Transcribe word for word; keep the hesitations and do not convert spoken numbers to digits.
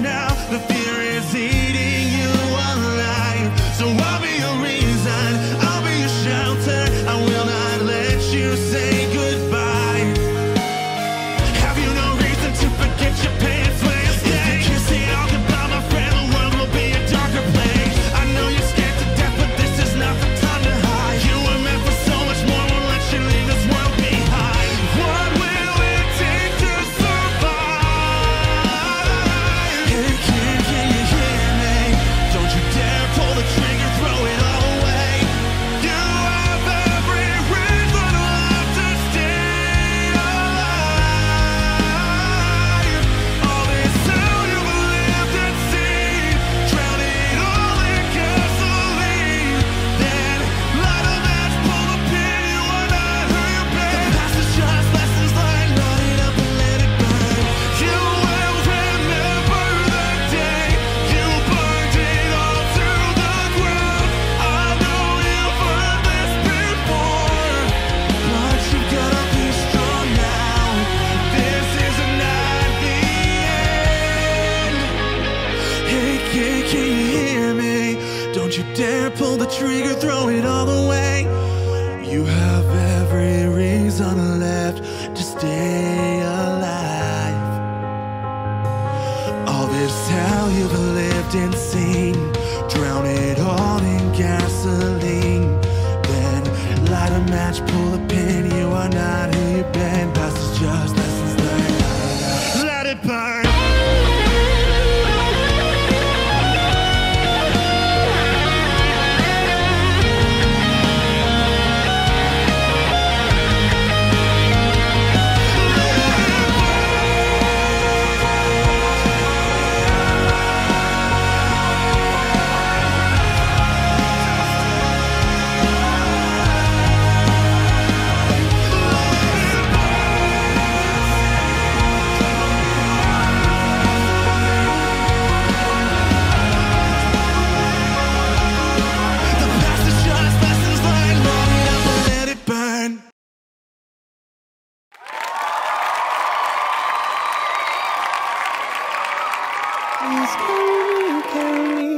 now. The fear is eating you alive. So I'll be your reason, I'll be your shelter. I will not let you say goodbye. Have you no reason to forget your past plans? If you can't say all goodbye, my friend, the world will be a darker place. I know you're scared to death, but this is not the time to hide. You were meant for so much more, won't let you leave this world behind. What will it take to survive? Hey kid, can you hear me? Don't you dare pull the trigger, throw it all away. You have every reason left to stay alive. All this hell you've lived at sea, drown it all in gasoline. Then light a match, pull a pin, you are not who you've been. The past is just lessons learned, light it up and let it burn. You will remember the day you burned it all to the ground. I know you've heard this before, but you gotta be strong now. This is not the end. Hey kid, can you hear me? Don't you dare pull the trigger, throw it all away. You have every reason left to stay alive. All this hell you've lived and seen, drown it all in gasoline. Then light a match, pull a pin, you are not who you've been. Past is just lessons learned, let it burn. The past is just lessons learned, light it up and let it burn. Please carry me, carry me